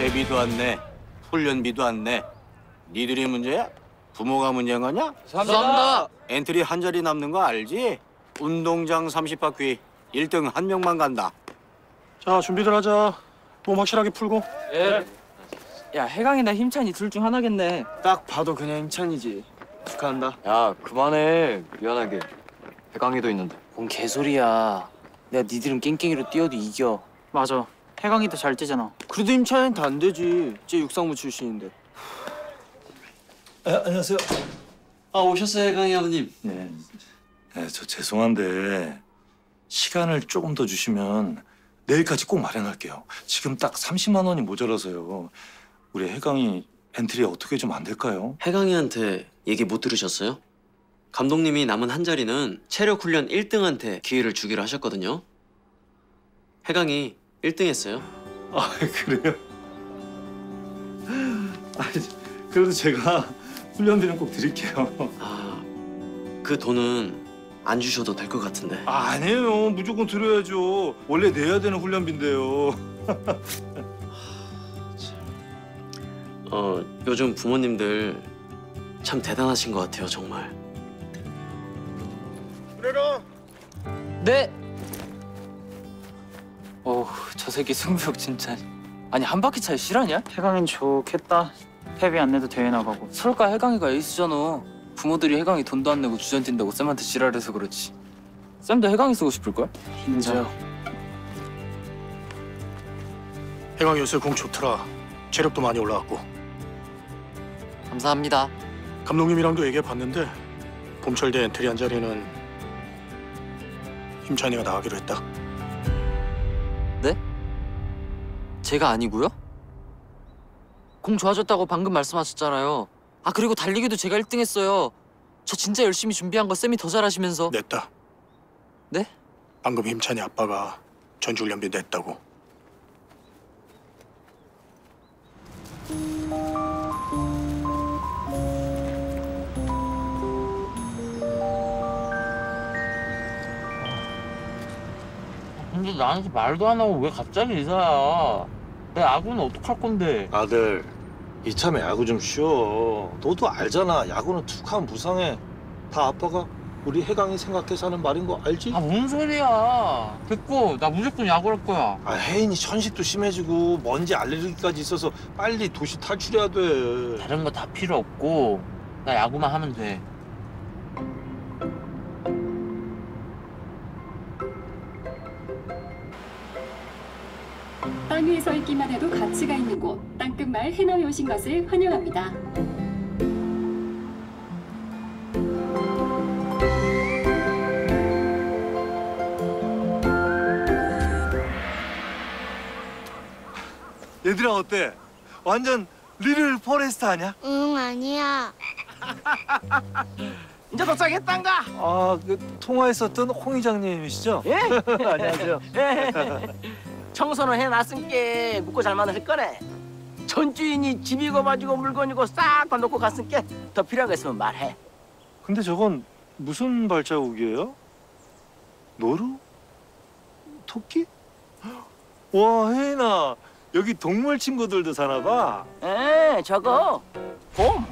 회비도 안 내, 훈련비도 안 내. 니들이 문제야? 부모가 문제인 거냐? 감사합니다. 엔트리 한 자리 남는 거 알지? 운동장 30바퀴 1등 한 명만 간다. 자, 준비들 하자. 몸 확실하게 풀고. 예. 야, 해강이나 힘찬이 둘 중 하나겠네. 딱 봐도 그냥 힘찬이지. 축하한다. 야, 그만해. 미안하게. 해강이도 있는데. 뭔 개소리야. 내가 니들은 깽깽이로 뛰어도 이겨. 맞아. 해강이도 잘 뛰잖아. 그래도 힘찬이는 다 안 되지. 쟤 육상부 출신인데. 안녕하세요. 아, 오셨어요, 해강이 아버님. 네. 저 죄송한데 시간을 조금 더 주시면 내일까지 꼭 마련할게요. 지금 딱 30만 원이 모자라서요. 우리 해강이 엔트리 어떻게 좀 안 될까요? 해강이한테 얘기 못 들으셨어요? 감독님이 남은 한 자리는 체력 훈련 1등한테 기회를 주기로 하셨거든요. 해강이 1등 했어요. 아, 그래요? 그래도 제가 훈련비는 꼭 드릴게요. 아, 그 돈은 안 주셔도 될 것 같은데. 아니에요. 무조건 드려야죠. 원래 내야 되는 훈련비인데요. 요즘 부모님들 참 대단하신 것 같아요, 정말. 그래라. 네. 저 새끼 승부욕 진짜. 아니, 한 바퀴 차이 실화냐? 해강이는 좋겠다. 회비 안 내도 대회 나가고. 설까 해강이가 에이스잖아. 부모들이 해강이 돈도 안 내고 주전 뛴다고 쌤한테 지랄해서 그렇지. 쌤도 해강이 쓰고 싶을걸? 인정. 해강 요새 공 좋더라. 체력도 많이 올라왔고. 감사합니다. 감독님이랑도 얘기해봤는데 봄철대 엔트리 한 자리는 힘찬이가 나가기로 했다. 네? 제가 아니고요? 공 좋아졌다고 방금 말씀하셨잖아요. 아, 그리고 달리기도 제가 1등 했어요. 저 진짜 열심히 준비한 거 쌤이 더 잘하시면서. 냈다. 네? 방금 힘찬이 아빠가 전주훈련비 냈다고. 근데 나한테 말도 안 하고 왜 갑자기 이사야? 내 야구는 어떡할 건데? 아들, 이참에 야구 좀 쉬어. 너도 알잖아. 야구는 툭하면 부상해. 다 아빠가 우리 해강이 생각해서 하는 말인 거 알지? 아, 뭔 소리야? 됐고, 나 무조건 야구할 거야. 아, 혜인이 천식도 심해지고 먼지 알레르기까지 있어서 빨리 도시 탈출해야 돼. 다른 거 다 필요 없고 나 야구만 하면 돼. 땅 위에 서 있기만 해도 가치가 있는 곳, 땅끝마을 해남에 오신 것을 환영합니다. 얘들아 어때? 완전 리를 포레스트 아니야? 응, 아니야. 이제 도착했단가? 아, 그 통화했었던 홍 이장님이시죠? 예? 안녕하세요. 청소는 해놨으니까 묵고 잘만 할 거네. 전주인이 집이고 마지고 물건이고 싹 다 놓고 갔으니까 더 필요한 거 있으면 말해. 근데 저건 무슨 발자국이에요? 노루? 토끼? 와, 혜인아. 여기 동물 친구들도 사나 봐. 저거 곰.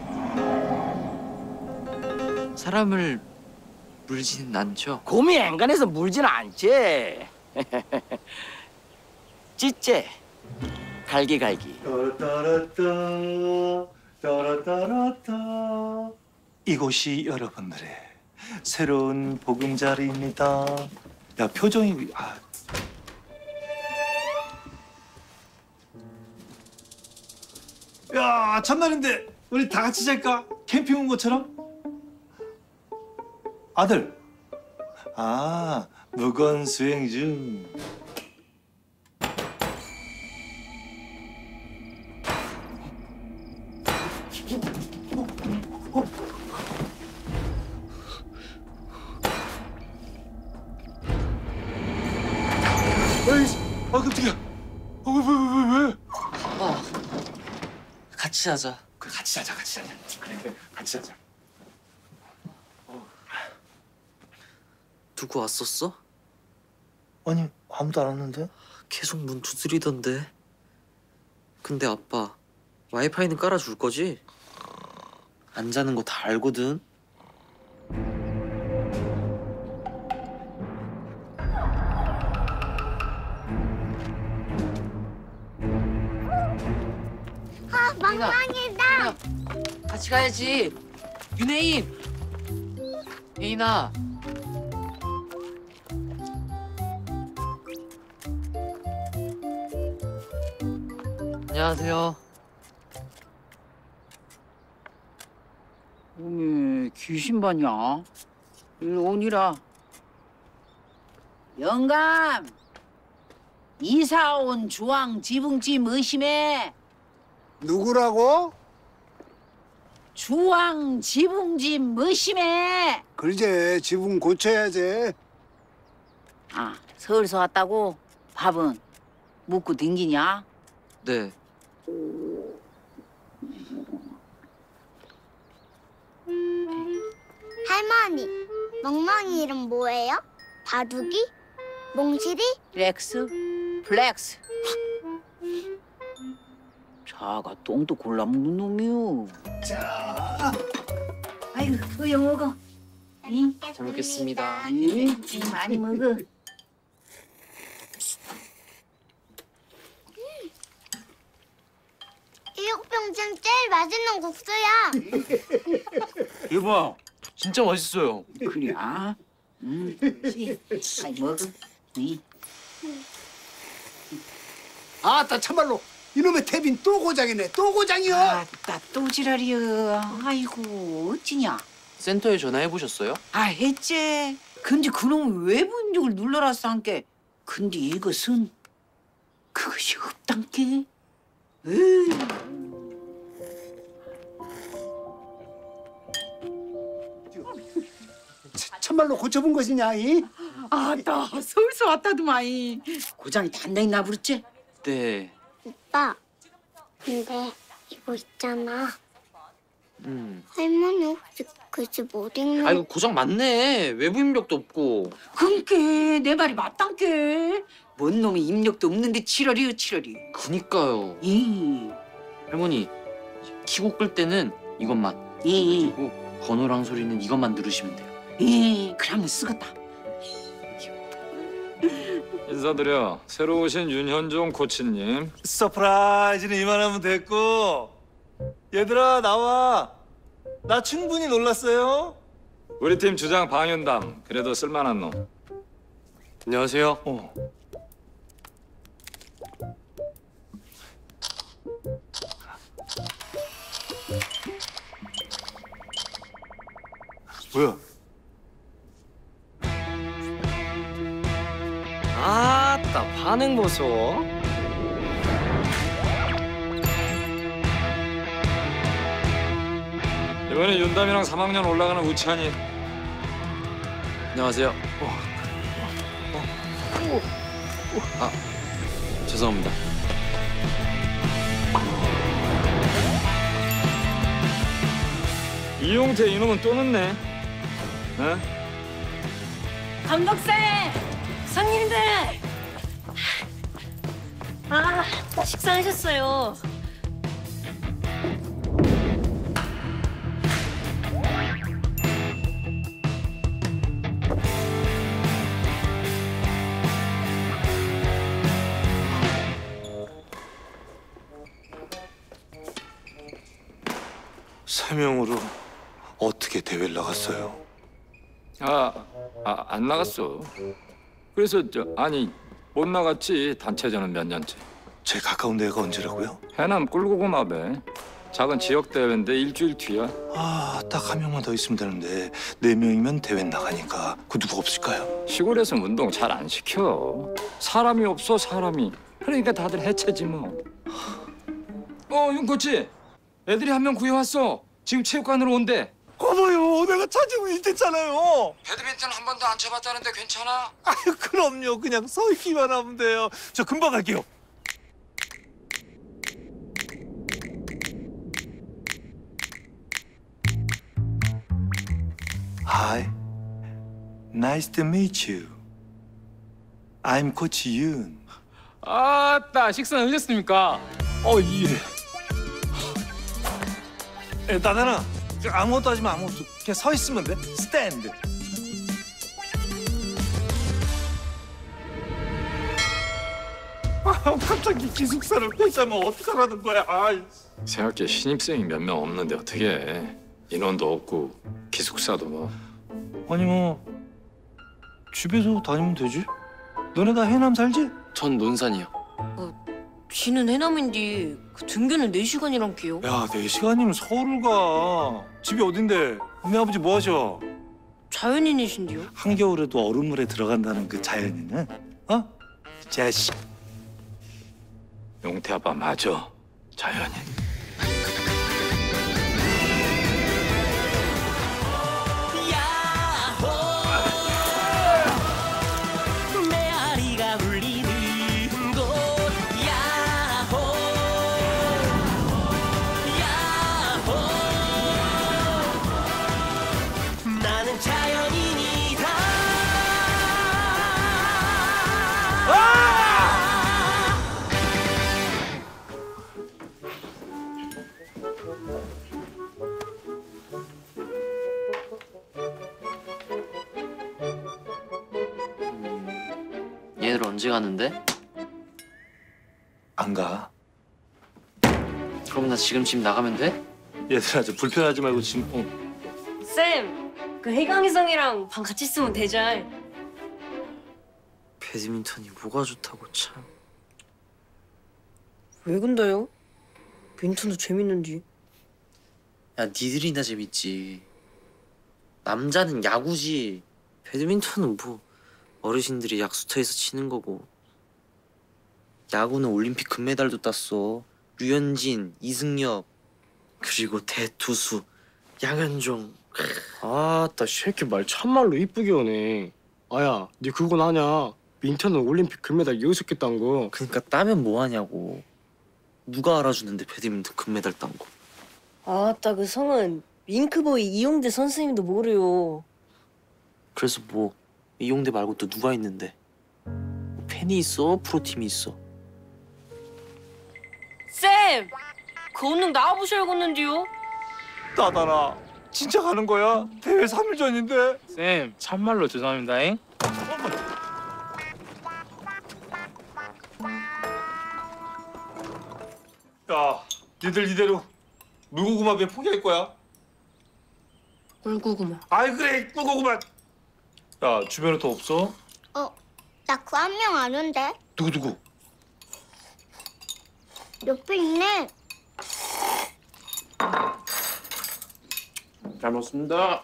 사람을 물지는 않죠? 곰이 앵간해서 물지는 않지. 찢제 갈기갈기. 따라따라따 따라따라따. 이곳이 여러분들의 새로운 보금자리입니다. 야, 표정이 야, 첫날인데 우리 다 같이 잘까? 캠핑 온 것처럼? 아들. 아, 무건 수행 중. 에이씨, 아, 깜짝이야. 왜? 같이 자자. 그래, 같이 자자. 그래, 같이 자자. 누구 왔었어? 아니, 아무도 안 왔는데? 계속 문 두드리던데. 근데 아빠, 와이파이는 깔아줄 거지? 안 자는 거 다 알거든. 멍멍이다. 같이 가야지. 윤혜인. 혜인아. 안녕하세요. 어메, 귀신반이야. 일로 오니라. 영감! 이사 온 주황 지붕집 의심해. 누구라고? 주황 지붕집 의심해. 글쎄, 지붕 고쳐야지. 아, 서울서 왔다고? 밥은 묵고 댕기냐? 네. 할머니, 멍멍이 이름 뭐예요? 바둑이? 몽실이? 렉스? 플렉스. 자가 똥도 골라 먹는 놈이요. 자, 아이고, 어여 먹어. 응? 잘 먹겠습니다. 응, 많이 먹어. 일곱병 중 제일 맛있는 국수야. 대박. 진짜 맛있어요. 그래? 응. 아이 먹어. 응. 아따 참말로 이놈의 태빈 또 고장이네. 또 고장이요. 아따 또 지랄이여. 아이고 어찌냐? 센터에 전화해 보셨어요? 아 했지. 근데 그놈은 왜 분죽을 눌러놨어 한께. 근데 이것은 그것이 없단께. 참말로 고쳐본 것이냐? 이? 아따 서울서 왔다더만. 고장이 단단히 나부렸지? 네. 오빠, 근데 이거 있잖아. 할머니 혹시 글씨 못 읽는? 아 이거 고장 맞네. 외부 입력도 없고. 그니까 내 말이 맞단께. 뭔 놈이 입력도 없는데 칠월이요 칠월이. 그니까요. 이. 할머니, 키고 끌 때는 이것만. 이. 그리고 번호랑 소리는 이것만 누르시면 돼요. 이. 그러면 쓰겠다. 인사드려. 새로 오신 윤현종 코치님. 서프라이즈는 이만하면 됐고. 얘들아 나와. 나 충분히 놀랐어요. 우리 팀 주장 방윤담. 그래도 쓸만한 놈. 안녕하세요. 뭐야? 아따 반응 보소. 이번에 윤담이랑 3학년 올라가는 우찬이. 안녕하세요. 죄송합니다. 이용태 이놈은 또 늦네. 어? 감독쌤! 성님들! 아, 식사하셨어요. 세 명으로 어떻게 대회를 나갔어요? 안 나갔어. 그래서 아니 못 나갔지. 단체전은 몇 년째. 제일 가까운 데가 언제라고요? 해남 꿀고구마배. 작은 지역 대회인데 일주일 뒤야. 딱 한 명만 더 있으면 되는데 4명이면 대회 나가니까 그 누구 없을까요? 시골에서는 운동 잘 안 시켜. 사람이 없어 사람이. 그러니까 다들 해체지 뭐. 윤코치. 애들이 한 명 구해왔어. 지금 체육관으로 온대. 어머요, 내가 찾으고 있댔잖아요. 배드민턴 한 번도 안 쳐봤다는데 괜찮아? 아유, 그럼요. 그냥 서 있기만 하면 돼요. 저 금방 갈게요. Hi, nice to meet you. I'm Coach Yoon. 아따 식사 늦었습니까? 나단아, 아무것도 하지 마. 아무것도. 그냥 서 있으면 돼. 스탠드. 갑자기 기숙사를 꽂자면 어떡하라는 거야. 새학기 신입생이 몇 명 없는데 어떻게 해. 인원도 없고 기숙사도 뭐. 아니 뭐 집에서 다니면 되지. 너네 다 해남 살지? 전 논산이요. 지는 해남인데 그 등교는 4시간이란 게요. 야, 4시간이면 서울을 가. 집이 어딘데? 네 아버지 뭐 하셔? 자연인이신데요? 한겨울에도 얼음물에 들어간다는 그 자연인은? 어? 자식. 용태 아빠 맞아. 자연인. 메아리가 울리는 곳 야호 야호 나는 자연인이다. 얘들 언제 가는데? 안 가. 그럼 나 지금 집 나가면 돼? 얘들아, 저 불편하지 말고 지금. 쌤! 그 해강이성이랑 방 같이 쓰면 되잖아. 배드민턴이 뭐가 좋다고 참. 왜 근데요? 민턴도 재밌는데. 야, 니들이나 재밌지. 남자는 야구지. 배드민턴은 뭐 어르신들이 약수터에서 치는 거고. 야구는 올림픽 금메달도 땄어. 류현진, 이승엽, 그리고 대투수 양현종. 아따 새끼 말 참말로 이쁘게 오네. 아야, 니 그건 아냐? 민턴은 올림픽 금메달 6개 딴 거. 그러니까 따면 뭐하냐고. 누가 알아주는데 배드민턴 금메달 딴 거. 아따 그 성은 윙크보이 이용대 선생님도 모르요. 그래서 뭐 이용대 말고 또 누가 있는데? 뭐 팬이 있어? 프로팀이 있어? 쌤! 그 운동 나와보셔야겠는데요? 나다라, 진짜 가는 거야? 대회 3일 전인데. 쌤, 참말로 죄송합니다잉. 야, 니들 이대로 물고구마 왜 포기할 거야? 꿀고구마. 아이 그래, 물고구마. 야, 주변에 더 없어? 나 그 한 명 아는데. 누구? 옆에 있네. 잘 먹습니다.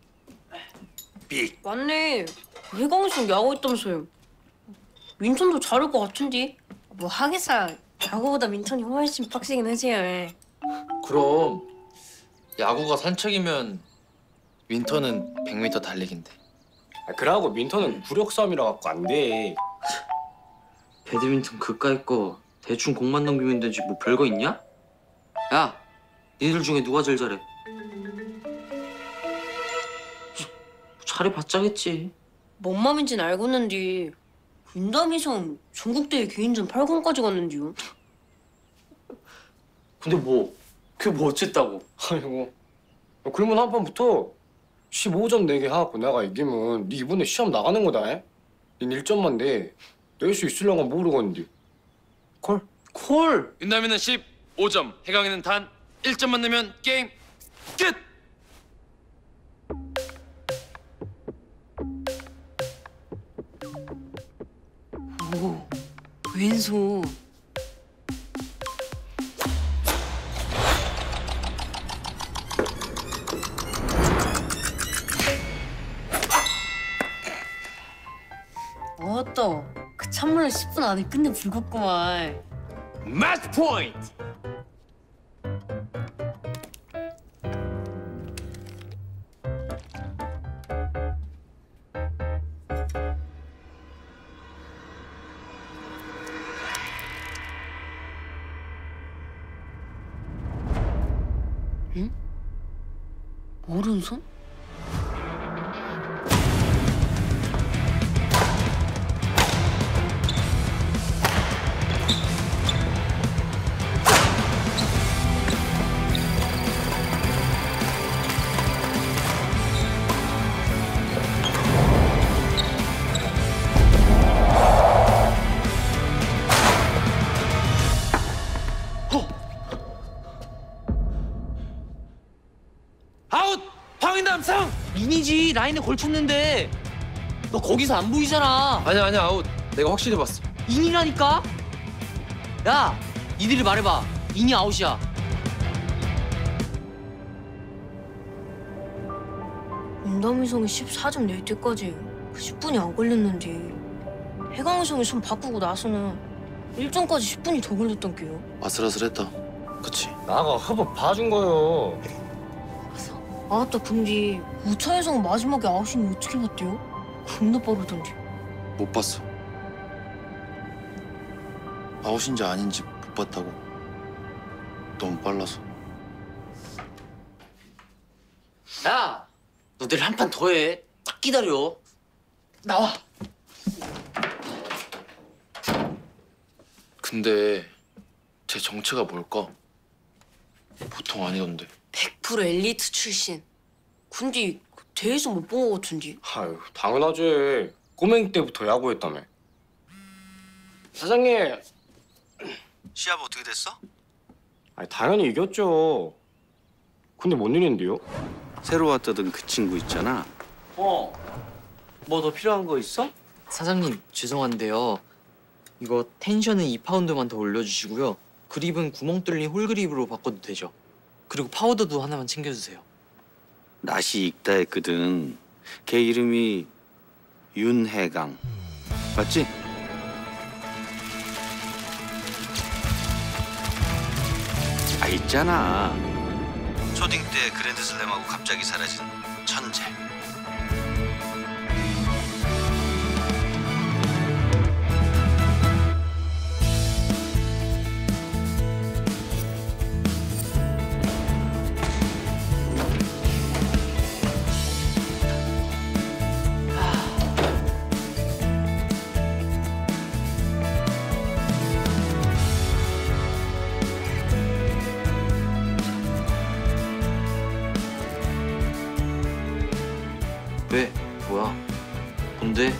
맞네. 해강이성 야구 있다면서요. 민턴도 잘할 것 같은데. 뭐 하겠어요. 야구보다 민턴이 훨씬 빡세긴 하지요. 그럼 야구가 산책이면 윈터는 100m 달리기인데. 그러고 민턴은 구력 싸움이라 갖고 안 돼. 배드민턴 그까이 거 대충 공만 넘기면 되지 뭐 별거 있냐? 야, 니들 중에 누가 제일 잘해? 잘해 봤자겠지. 뭔 맘인지는 알겠는데 윤담이성 전국대회 개인전 8강까지 갔는데요. 근데 뭐 그게 뭐 어쨌다고? 아이고. 그러면 한 판부터 15점 내게 하고 내가 이기면 네 이번에 시험 나가는 거다. 닌 1점만 내. 낼 수 있을랑가 모르겠는데. 콜? 윤남이는 15점, 해강이는 단 1점만 내면 게임 끝! 오, 왼손. 맞다. 그 참말로 10분 안에 끝내 불겠구만. 매치 포인트! 응? 오른손? 나왔어! 인이지. 라인에 걸쳤는데. 너 거기서 안 보이잖아. 아니야 아웃. 내가 확실히 봤어. 인이라니까? 야, 니들이 말해봐. 인이 아웃이야. 은담이성이 14점 낼 때까지 10분이 안 걸렸는데 해강이성이 손 바꾸고 나서는 1점까지 10분이 더 걸렸던 게요. 아슬아슬했다. 그치? 나가 허벅 봐준 거요. 아따 근데 우차에서 마지막에 아웃이니 어떻게 봤대요? 겁나 빠르던데. 못 봤어. 아웃인지 아닌지 못 봤다고. 너무 빨라서. 야, 너들 한 판 더 해. 딱 기다려. 나와. 근데 제 정체가 뭘까? 보통 아니던데. 100% 엘리트 출신. 근데 대회에서 못 본 거 같은데. 아유 당연하지. 꼬맹이 때부터 야구했다며. 사장님. 시합 어떻게 됐어? 아니 당연히 이겼죠. 근데 뭔 일인데요? 새로 왔다던 그 친구 있잖아. 뭐 더 필요한 거 있어? 사장님, 죄송한데요. 이거 텐션은 2파운드만 더 올려주시고요. 그립은 구멍 뚫린 홀 그립으로 바꿔도 되죠. 그리고 파우더도 하나만 챙겨주세요. 낯이 익다 했거든. 걔 이름이 윤해강. 맞지? 아, 있잖아. 초딩 때 그랜드슬램하고 갑자기 사라진 천재. 왜? 뭐야? 뭔데?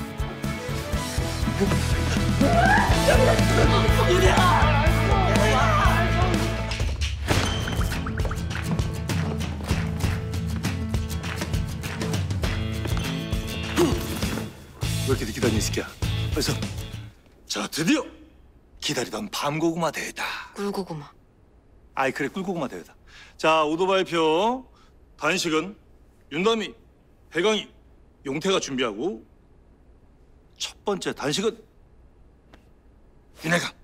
왜 이렇게 늦게 다니 이 새끼야? 그래서 자 드디어 기다리던 밤고구마 대회다. 꿀고구마. 아이 그래 꿀고구마 대회다. 자 오도 발표. 단식은 윤담이, 해강이, 용태가 준비하고 첫 번째 단식은 윤해강.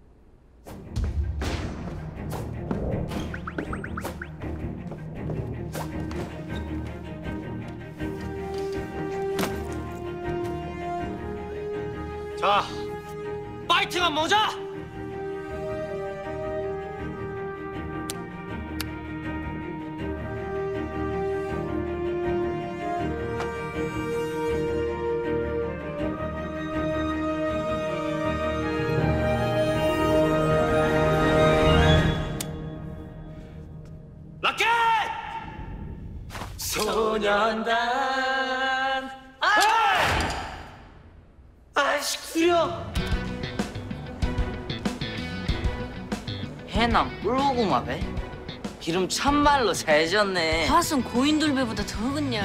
자, 파이팅한 모자! 라켓! 소년단 아이씨 구려. 해남 꿀고구마 배? 기름 참말로 잘 졌네. 화순 고인돌배보다 더 흑은냐.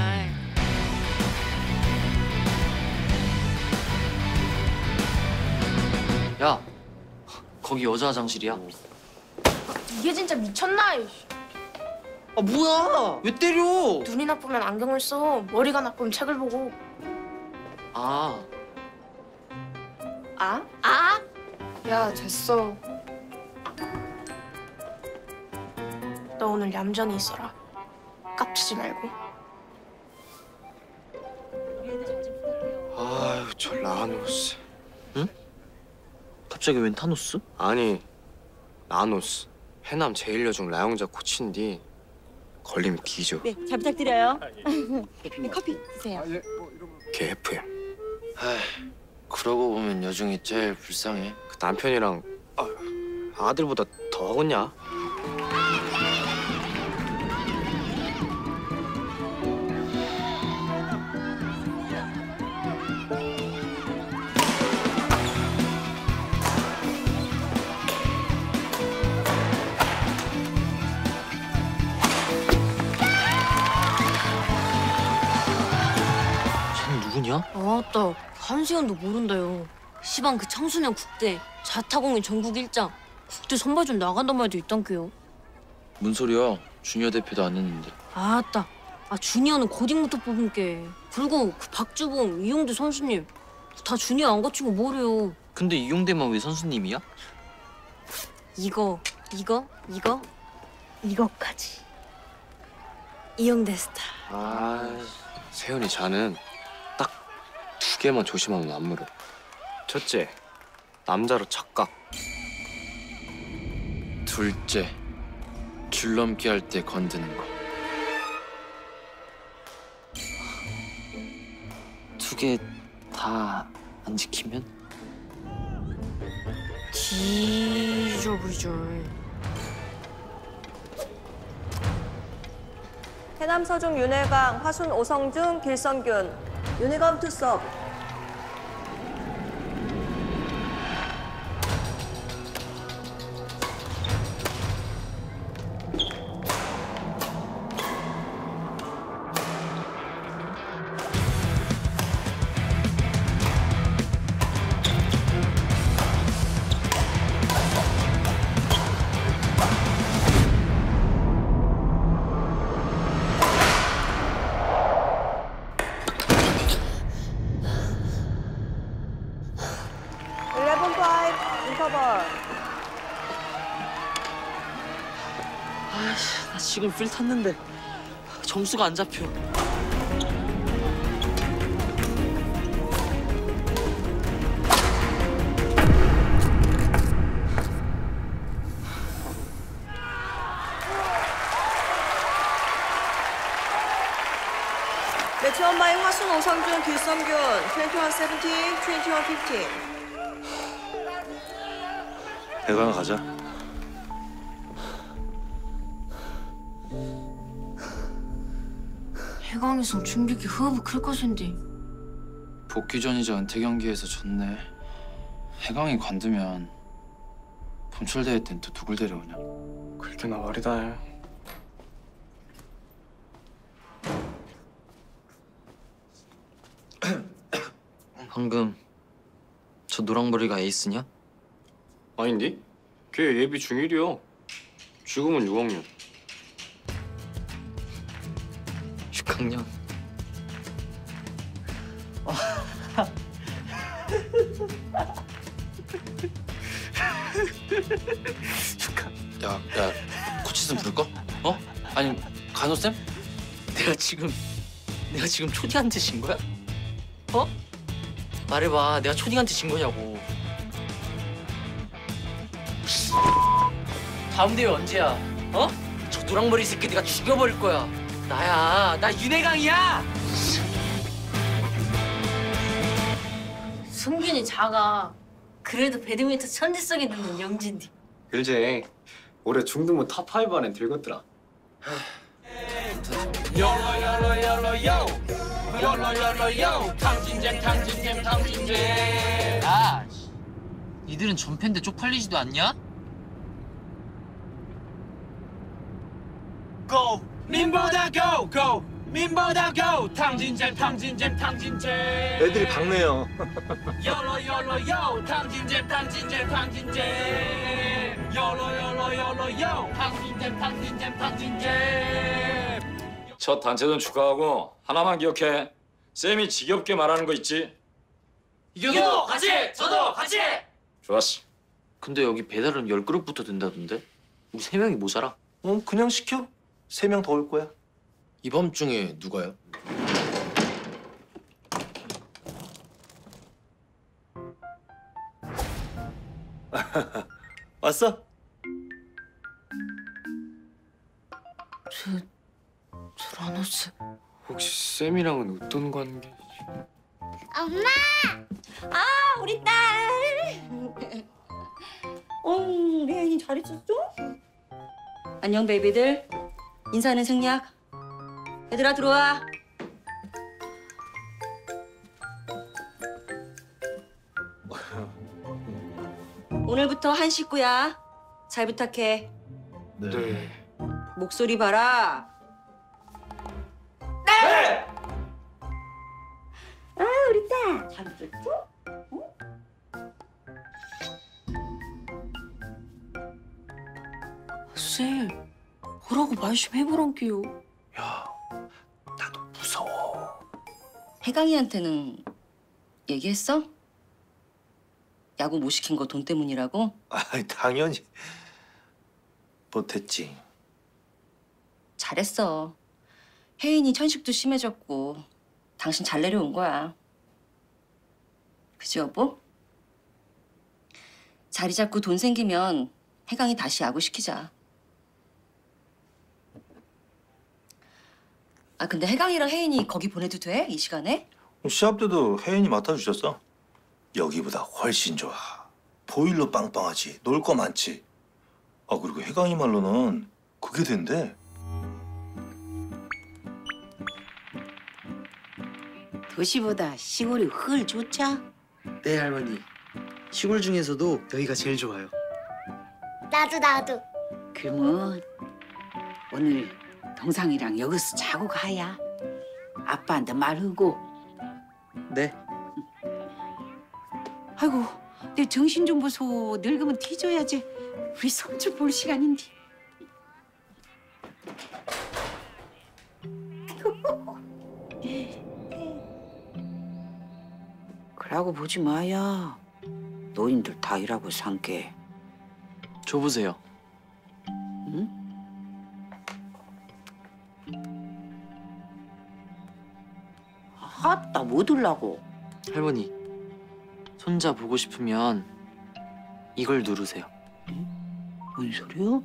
야, 거기 여자 화장실이야. 이게 진짜 미쳤나? 이씨. 아 뭐야? 왜 때려? 눈이 나쁘면 안경을 써. 머리가 나쁘면 책을 보고. 아, 아? 아? 야 됐어. 너 오늘 얌전히 있어라. 깝치지 말고. 아유 저 라노스. 응? 갑자기 웬 타노스? 아니 라노스. 해남 제1여중 라영자 코치인데 걸리면 뒤져. 네, 잘 부탁드려요. 커피 드세요. 걔 FM. 그러고 보면 여중이 제일 불쌍해. 그 남편이랑 아들보다 더 하겠냐? 뭐냐? 아따 한시연도 모른다요. 시방 그 청소년 국대 자타공인 전국 1장 국대 선발전 나간단 말도 있단께요. 뭔 소리야? 주니어 대표도 안 했는데. 아따 주니어는 고딩부터 뽑은게. 그리고 그 박주봉, 이용대 선수님 다 주니어 안 거치고 뭐래요. 근데 이용대만 왜 선수님이야? 이거까지. 이용대 스타. 세연이 자는 딱 2개만 조심하면 안 물어. 첫째, 남자로 착각. 둘째, 줄넘기 할 때 건드는 거. 2개 다 안 지키면? 지저분이죠. 해남 서중 윤회강, 화순 오성준, 길성균. 윤회강 투섭. 나 지금 필 탔는데 점수가 안 잡혀. 매치 원마의 화순 오성준, 길성균. 21-17, 21-15. 해강 가자. 해강에선 충격이 허브 클 것인데. 복귀전이자 은퇴 경기에서 졌네. 해강이 관두면 봄철대회 땐 또 누굴 데려오냐? 그렇게나 말이다. 방금 저 노랑머리가 에이스냐? 아닌데? 걔 예비 중1이야. 지금은 6학년. 6학년. 야, 코치 좀 부를까? 어? 아니, 간호쌤? 내가 지금 초딩한테 진 거야? 어? 말해봐, 내가 초딩한테 진 거냐고. 다음 대회 언제야? 어? 저 노랑머리 새끼 내가 죽여버릴 거야. 나야, 나 윤혜강이야! 승균이 작아. 그래도 배드민턴 천재성이 있는 영진이. 글쎄, 올해 중등부 탑5 안에 들었더라. 요로요로요로요 탕진잼 야, 니들은 전팬데 쪽팔리지도 않냐? 고! 민보다 고! 고! 민보다 고! 탕진잼 애들이 박네요. 요로요로요 탕진잼 요로요로요로요 탕진잼 첫 단체전 축하하고 하나만 기억해. 쌤이 지겹게 말하는 거 있지? 이겨도 같이! 저도 같이! 좋았어. 근데 여기 배달은 10그릇부터 된다던데? 우리 3명이 모자라. 그냥 시켜. 3명 더 올 거야. 이 밤중에 누가요? 왔어? 드라노스. 혹시 쌤이랑은 어떤 관계? 엄마! 아, 우리 딸. 레안이 잘 있었어? 안녕, 베이비들. 인사는 생략. 얘들아, 들어와. 오늘부터 한 식구야. 잘 부탁해. 네. 목소리 봐라. 네! 아, 그랬다. 잘 들었죠? 쌤, 뭐라고 말 좀 해보란게요. 무서워. 혜강이한테는 얘기했어? 야구 못 시킨 거 돈 때문이라고? 당연히 못했지. 잘했어. 혜인이 천식도 심해졌고 당신 잘 내려온 거야. 그지 여보? 자리 잡고 돈 생기면 혜강이 다시 야구 시키자. 아 근데 혜강이랑 혜인이 거기 보내도 돼? 이 시간에? 시합 때도 혜인이 맡아주셨어. 여기보다 훨씬 좋아. 보일러 빵빵하지. 놀 거 많지. 아 그리고 혜강이 말로는 그게 된대. 도시보다 시골이 훨 좋자? 네 할머니. 시골 중에서도 여기가 제일 좋아요. 나도. 그러면 오늘 동상이랑 여기서 자고 가야. 아빠한테 말하고. 네. 아이고, 내 정신 좀 보소. 늙으면 뒤져야지. 우리 손주 볼 시간인데. 그러고 보지 마야. 노인들 다 일하고 산게. 줘보세요. 응? 아따, 뭐 들라고? 할머니, 손자 보고 싶으면 이걸 누르세요. 뭔 소리야?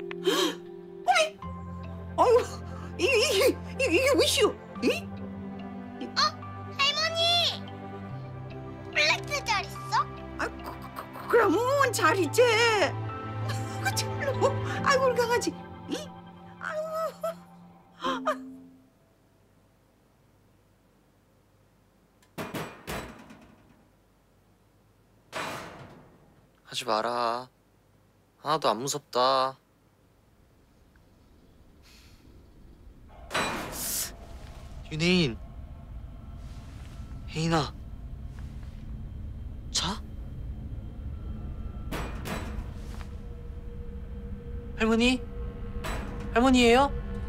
아유, 이게 무엇이오? 이? 할머니! 플렉스 잘 있어? 그러면 잘 있지. 아이고 참로. 아이고 우리 강아지. 이? 아이고. 하지 마라. 하나도 안 무섭다. 윤혜인. 혜인아. 자? 할머니? 할머니예요?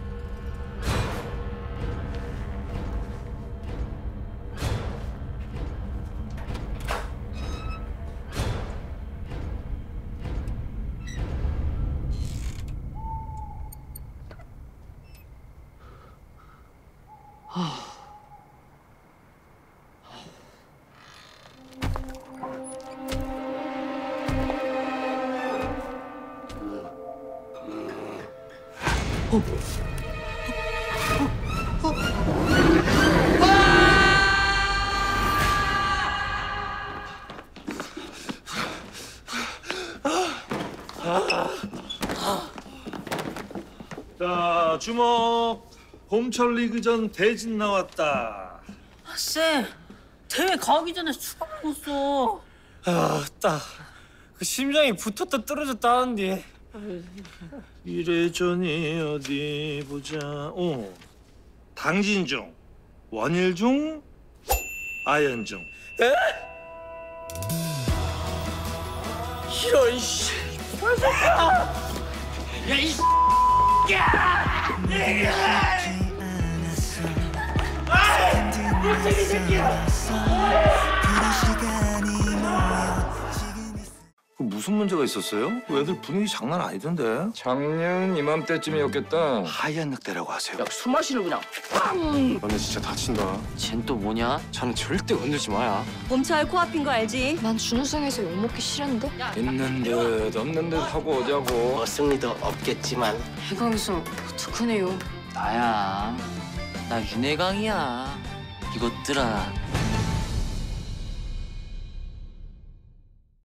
자, 주목. 봄철 리그전 대진 나왔다. 쌤, 대회 가기 전에 수박 먹었어. 딱. 그 심장이 붙었다 떨어졌다는데. 이래전이 어디 보자. 당진중, 원일중, 아연중. 에? 이런 씨. 야, 이 야! 이 새끼야! 무슨 문제가 있었어요? 애들 분위기 장난 아니던데. 작년 이맘때쯤이었겠다. 하얀 늑대라고 하세요. 야, 술 마시러 그냥 빵! 너네 진짜 다친다. 쟨 또 뭐냐? 자는 절대 건들지 마야. 봄철 코앞인 거 알지? 난 준우승에서 욕먹기 싫은데? 있는 듯 없는 듯 하고 오자고. 승리도 없겠지만. 해강이성 어떡하네요. 나야. 나 윤혜강이야. 이것들아.